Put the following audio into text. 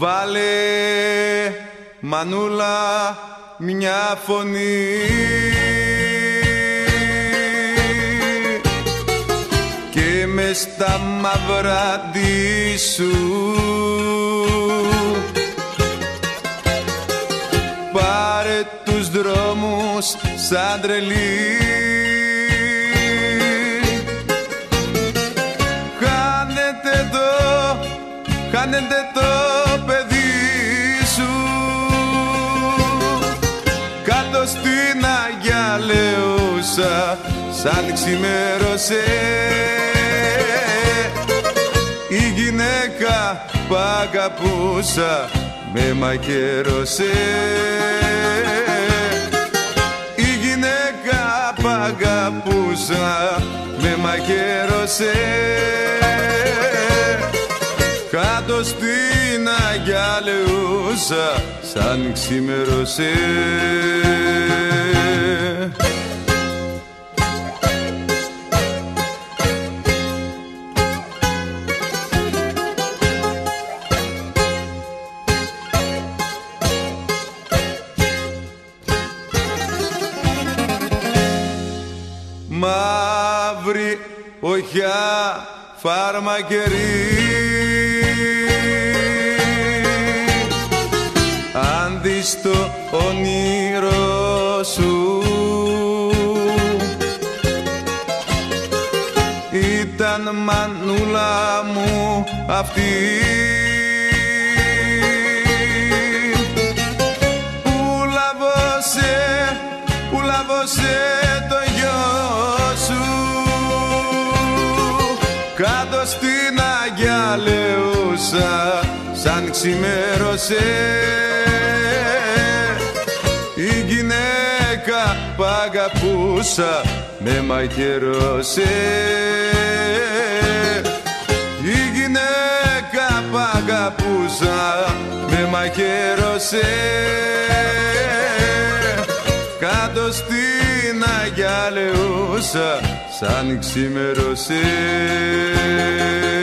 Βάλε μανούλα μια φωνή και μες στα μαύρα σου πάρε τους δρόμους σαν τρελή. Χάνεται το παιδί σου κάτω στην Αγία Λέουσα σαν ξημέρωσε η γυναίκα που αγαπούσα με μαχαίρωσε. Η γυναίκα που αγαπούσα με μαχαίρωσε κάτω στην Αγία Λέουσα σαν ξημέρωσε. Μαύρη οχιά φαρμακερή αν δεις το όνειρο σου ήταν μανούλα μου αυτή που λάβωσε το γιο σου κάτω στην Αγία Λέουσα σαν ξημέρωσε η γυναίκα που αγαπούσα με μαχαίρωσε. Η γυναίκα που αγαπούσα με μαχαίρωσε κάτω στην Αγία Λέουσα σαν ξημέρωσε.